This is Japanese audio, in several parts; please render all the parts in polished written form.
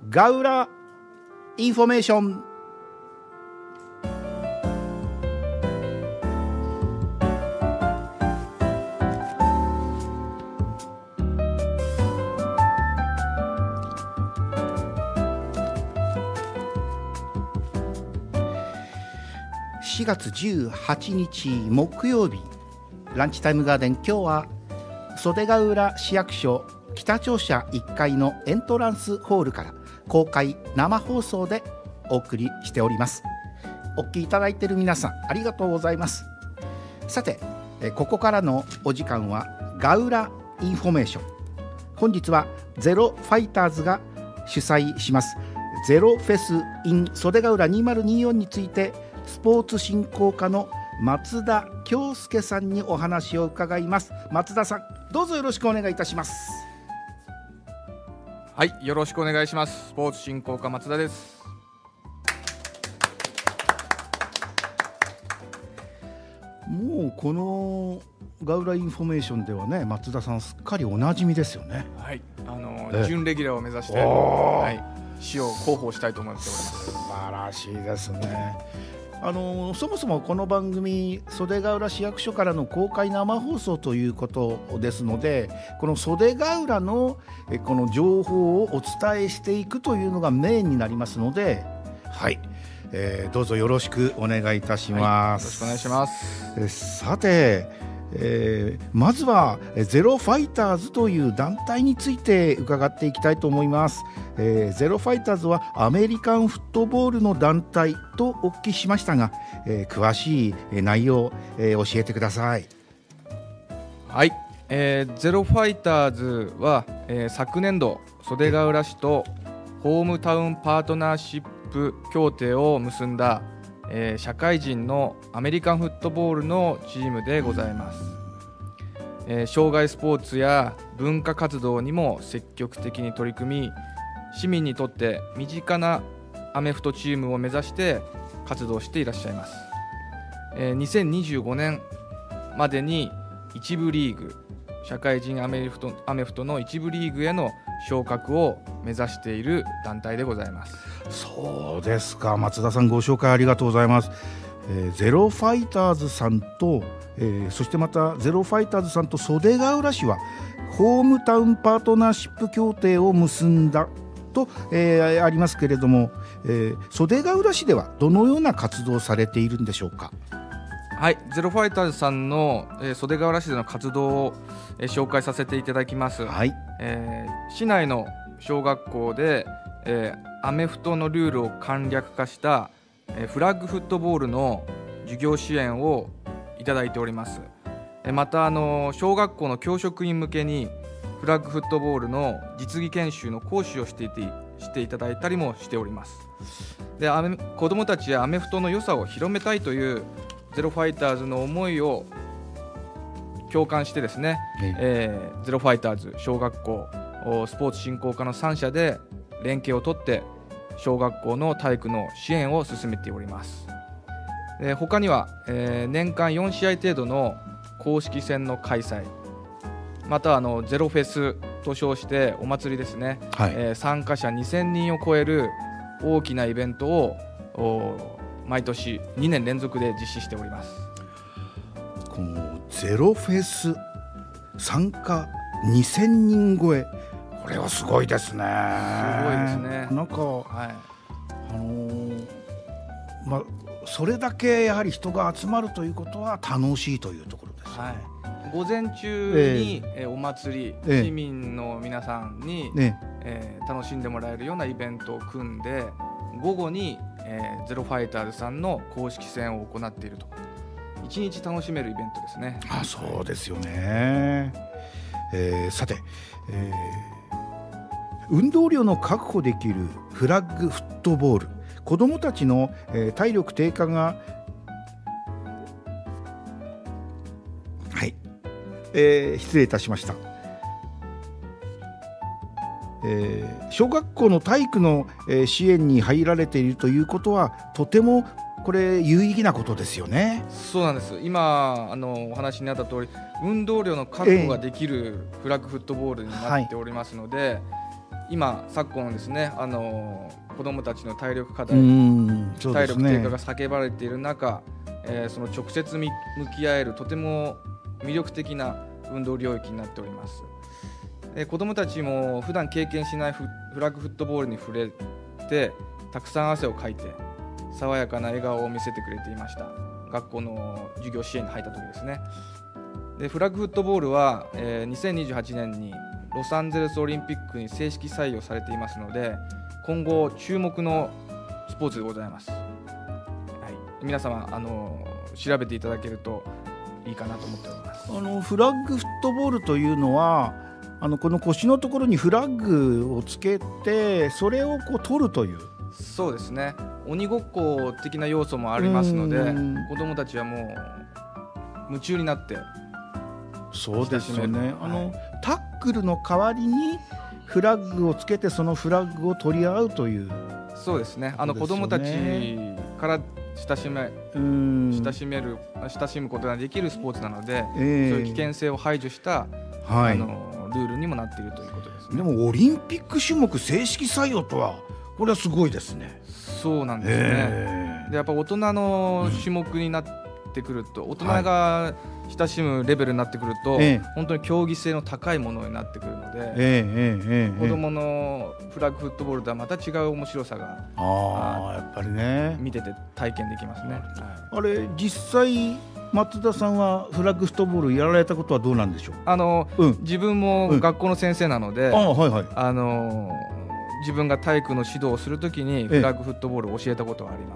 ガウラインフォメーション。4月18日木曜日、ランチタイムガーデン。今日は袖ヶ浦市役所北庁舎1階のエントランスホールから公開生放送でお送りしております。お聞きいただいている皆さん、ありがとうございます。さて、ここからのお時間はガウラインフォメーション。本日はゼロファイターズが主催しますゼロフェス in 袖ヶ浦2024について、スポーツ振興課の松田恭介さんにお話を伺います。松田さん、どうぞよろしくお願いいたします。 はい、よろしくお願いします。スポーツ振興課松田です。 もうこのガウラインフォメーションではね、松田さんすっかりおなじみですよね。 はい、準レギュラーを目指して、はい、市を広報したいと思っております。 素晴らしいですね。そもそもこの番組、袖ヶ浦市役所からの公開生放送ということですので、この袖ヶ浦のこの情報をお伝えしていくというのがメインになりますので、はい、どうぞよろしくお願いいたします。 はい、よろしくお願いします。 さて、まずはゼロファイターズという団体について伺っていきたいと思います。ゼロファイターズはアメリカンフットボールの団体とお聞きしましたが、詳しい内容、教えてください。 はい、ゼロファイターズは、昨年度袖ヶ浦市とホームタウンパートナーシップ協定を結んだ社会人のアメリカンフットボールのチームでございます。障害スポーツや文化活動にも積極的に取り組み、市民にとって身近なアメフトチームを目指して活動していらっしゃいます。2025年までに一部リーグ、社会人アメフトの一部リーグへの昇格を目指している団体でございます。 そうですか。松田さん、ご紹介ありがとうございます。ゼロファイターズさんと、そしてまたゼロファイターズさんと袖ヶ浦市はホームタウンパートナーシップ協定を結んだと、ありますけれども、袖ヶ浦市ではどのような活動をされているんでしょうか。 はい、ゼロファイターズさんの、袖ヶ浦市での活動を、紹介させていただきます。はい、市内の小学校で、アメフトのルールを簡略化した、フラッグフットボールの授業支援をいただいております。また小学校の教職員向けにフラッグフットボールの実技研修の講師をしていただいたりもしております。で、子どもたちやアメフトの良さを広めたいというゼロファイターズの思いを共感してですね、ゼロファイターズ小学校スポーツ振興課の3社で連携を取って小学校の体育の支援を進めております。他には、年間4試合程度の公式戦の開催、またゼロフェスと称してお祭りですね、はい、参加者2000人を超える大きなイベントを毎年2年連続で実施しております。 このゼロフェス参加2000人超え、これはすごいですね。 すごいですね。 なんか、はい、それだけやはり人が集まるということは楽しいというところです、ね。はい、 午前中に、お祭り、市民の皆さんに、楽しんでもらえるようなイベントを組んで、午後に、ゼロファイターズさんの公式戦を行っていると、一日楽しめるイベントですね。 そうですよね。さて、運動量の確保できるフラッグフットボール、子どもたちの、体力低下が、はい、失礼いたしました。小学校の体育の、支援に入られているということは、とてもこれ有意義なことですよね。 そうなんです。今お話にあった通り、運動量の確保ができるフラッグフットボールになっておりますので、 今昨今ですね、子どもたちの体力課題、体力低下が叫ばれている中、その直接向き合えるとても魅力的な運動領域になっております。子どもたちも普段経験しないフラッグフットボールに触れてたくさん汗をかいて爽やかな笑顔を見せてくれていました。学校の授業支援に入った時ですね。でフラッグフットボールは、2028年にロサンゼルスオリンピックに正式採用されていますので、今後注目のスポーツでございます。はい、皆様調べていただけるといいかなと思っております。 フラッグフットボールというのはこの腰のところにフラッグをつけてそれをこう取るという。 そうですね、鬼ごっこ的な要素もありますので、子どもたちはもう夢中になって。 そうですよね、タックルの代わりにフラッグをつけてそのフラッグを取り合うという。 そうですね、子どもたちから親しむことができるスポーツなので、そういう危険性を排除した、ルールにもなっているということですね。 でもオリンピック種目正式採用とはこれはすごいですね。 そうなんですね。でやっぱ大人の種目になってくると、大人が親しむレベルになってくると、本当に競技性の高いものになってくるので、子どものフラッグフットボールとはまた違う面白さがやっぱりね見てて体験できますね。 あれ実際松田さんはフラッグフットボールやられたことはどうなんでしょう。 自分も学校の先生なので、自分が体育の指導をするときにフラッグフットボールを教えたことはあります。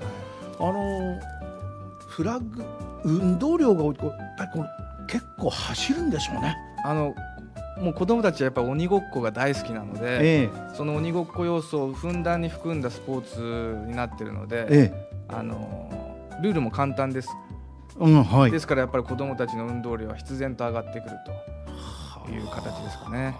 フラッグ運動量が多いと結構走るんでしょうね。 もう子どもたちはやっぱ鬼ごっこが大好きなので、その鬼ごっこ要素をふんだんに含んだスポーツになっているので、ルールも簡単です。ですからやっぱり子どもたちの運動量は必然と上がってくるという形ですかね。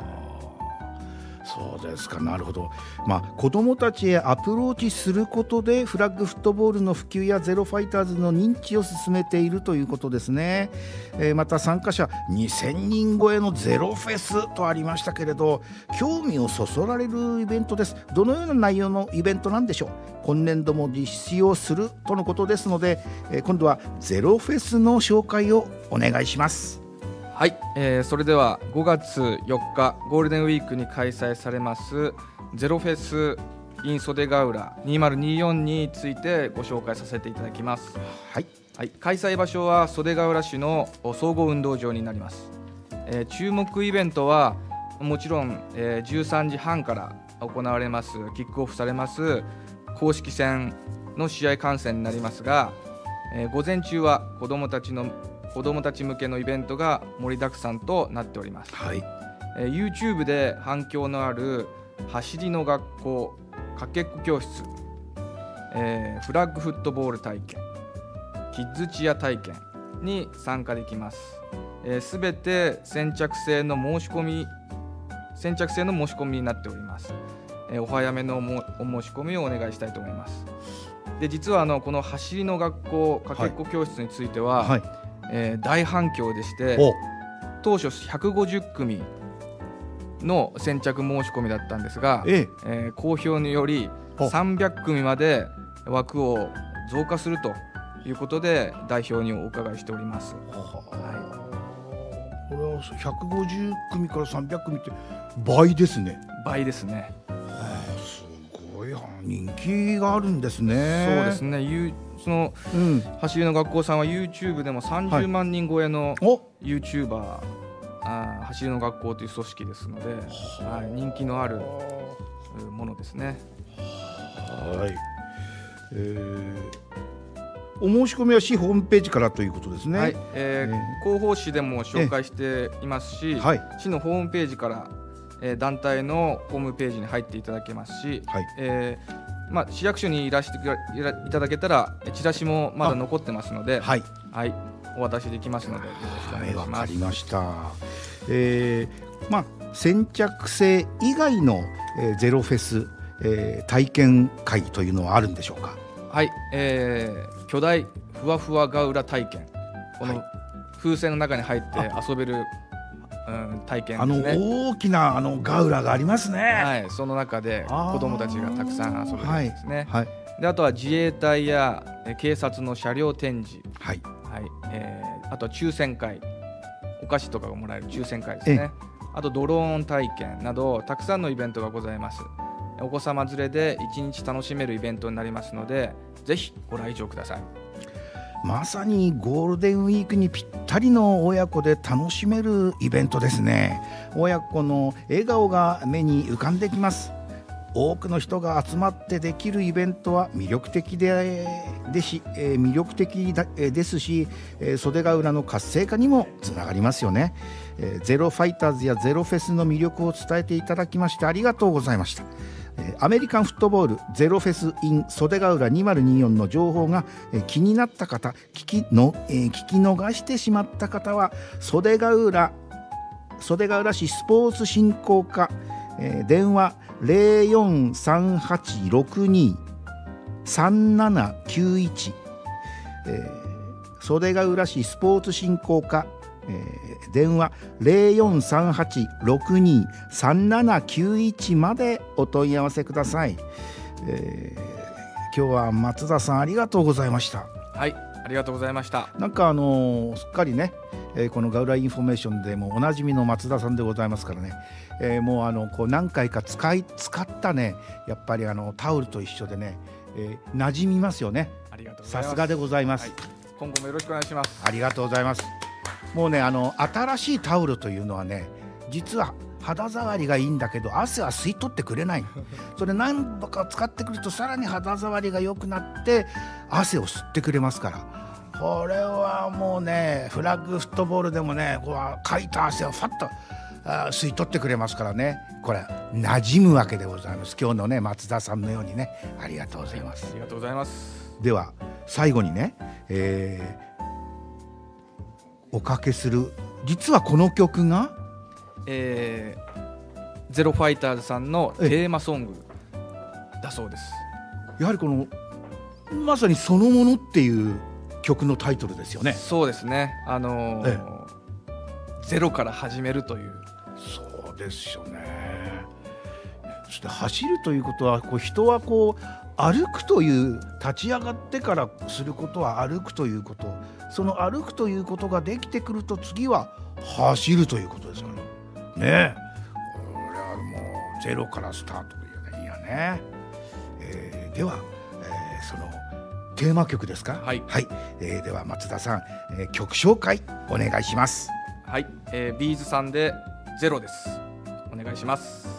そうですか、なるほど。子どもたちへアプローチすることでフラッグフットボールの普及やゼロファイターズの認知を進めているということですね。また参加者2000人超えのゼロフェスとありましたけれど、興味をそそられるイベントです。どのような内容のイベントなんでしょう。今年度も実施をするとのことですので、今度はゼロフェスの紹介をお願いします。 はい、それでは5月4日ゴールデンウィークに開催されますゼロフェス in 袖ヶ浦2024についてご紹介させていただきます。開催場所は袖ヶ浦市の総合運動場になります。注目イベントはもちろん、13時半から行われますキックオフされます公式戦の試合観戦になりますが、午前中は子どもたち向けのイベントが盛りだくさんとなっております。YouTube で反響のある走りの学校、かけっこ教室、フラッグフットボール体験、キッズチア体験に参加できます。すべて先着制の申し込みになっております。お早めのお申し込みをお願いしたいと思います。で実はこの走りの学校、かけっこ教室については、大反響でして、当初150組の先着申し込みだったんですが、好評により300組まで枠を増加するということで代表にお伺いしております。 これは150組から300組って倍ですね。 倍ですね。 すごい人気があるんですね。 そうですね。走りの学校さんは YouTube でも30万人超えの YouTuber、走りの学校という組織ですので、人気のあるものですね。 お申し込みは市ホームページからということですね。 広報誌でも紹介していますし、市のホームページから、団体のホームページに入っていただけますし、市役所にいらしていただけたらチラシもまだ残ってますので、お渡しできますのでよろしくお願いします。 わかりました。先着制以外の、ゼロフェス、体験会というのはあるんでしょうか。 巨大ふわふわガウラ体験、この風船の中に入って遊べる体験ですね。 大きなガウラがありますね。 はい、その中で子どもたちがたくさん遊べるんですね。 はい、 であとは自衛隊や警察の車両展示、 はいはい、あとは抽選会、お菓子とかがもらえる抽選会ですね。あとドローン体験などたくさんのイベントがございます。お子様連れで1日楽しめるイベントになりますので、ぜひご来場ください。 まさにゴールデンウィークにぴったりの親子で楽しめるイベントですね。親子の笑顔が目に浮かんできます。多くの人が集まってできるイベントは魅力的ですし、袖ヶ浦の活性化にもつながりますよね。ゼロファイターズやゼロフェスの魅力を伝えていただきましてありがとうございました。アメリカンフットボールゼロフェス in 袖ヶ浦2024の情報が気になった方、聞き逃してしまった方は袖ヶ浦市スポーツ振興課、電話 0438623791、袖ヶ浦市スポーツ振興課、電話 0438623791 までお問い合わせください。今日は松田さんありがとうございました。 はい、ありがとうございました。 なんかすっかりね、このガウラインフォメーションでもおなじみの松田さんでございますからね、もうこう何回か使ったね、やっぱりタオルと一緒でね、馴染みますよね。 ありがとうございます。 さすがでございます、 はい、今後もよろしくお願いします。 ありがとうございます。もうね新しいタオルというのはね、実は肌触りがいいんだけど汗は吸い取ってくれないそれ何度か使ってくるとさらに肌触りが良くなって汗を吸ってくれますから、これはもうねフラッグフットボールでもねこうかいた汗をファッと吸い取ってくれますからね、これ馴染むわけでございます。今日のね松田さんのようにね、ありがとうございます。 ありがとうございます。 では最後にね、おかけする、実はこの曲が、 ゼロファイターズさんのテーマソングだそうです。 やはりこのまさにそのものっていう曲のタイトルですよね。 そうですね、ゼロから始めるという。 そうですよね。そして走るということは人は歩くという立ち上がってからすることは歩くということ、その歩くということができてくると次は走るということですからね。これはもうゼロからスタートというね、いいよね。では、そのテーマ曲ですか。 はい、 はい。では松田さん、曲紹介お願いします。 はい、ビーズさんでゼロです。お願いします。